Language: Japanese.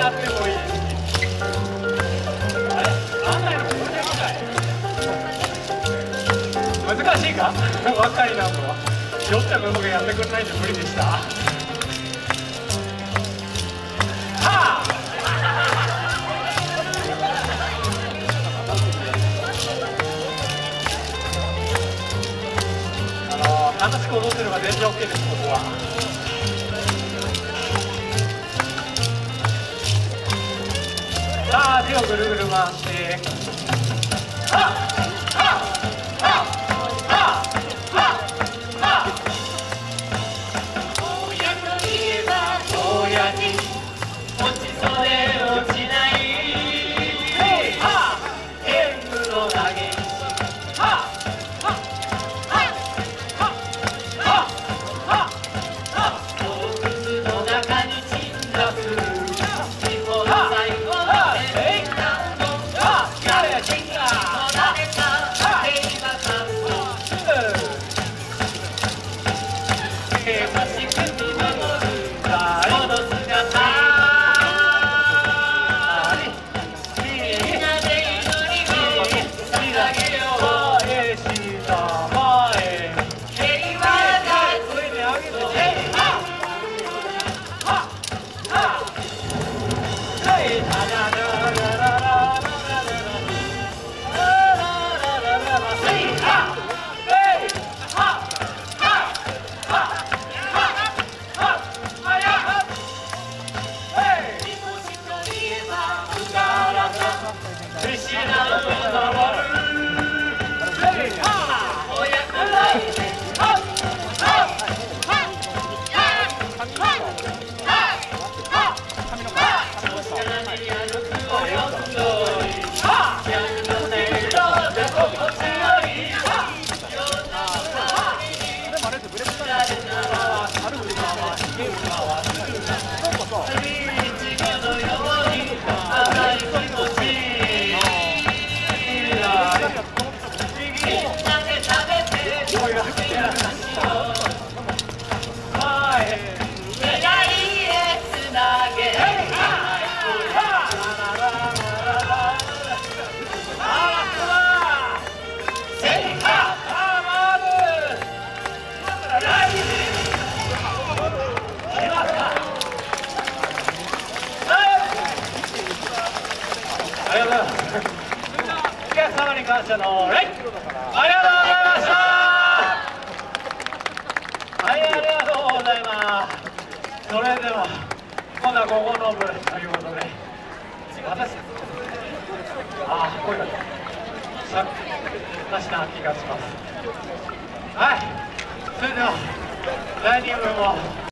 なってもいいし、あれ案内のこれでかい難しいか若いなとは酔った部分がやってくれないと無理でした。楽しく踊ってれば全然 OK です、ここは。さあ手をぐるぐる回して親といえば親に落ちそうで落ちない天狗の投げお客様に感謝の礼。ありがとうございました。はい、ありがとうございます。それでは今度は午後の部ということで、私こういう感じさっき出した気がします。はい、それでは第2部も